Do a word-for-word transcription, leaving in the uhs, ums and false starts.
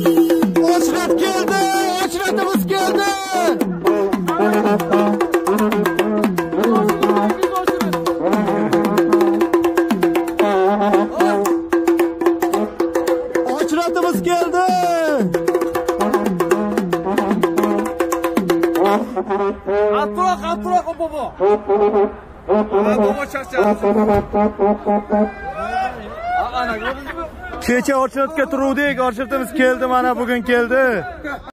Oshrat keldi, oshratimiz keldi. Oshratimiz keldi. Atroq, atroq bobo. Ana bobo charchadi. Kecha ochiratga turuvdik, ochiratimiz keldi, mana bugun keldi.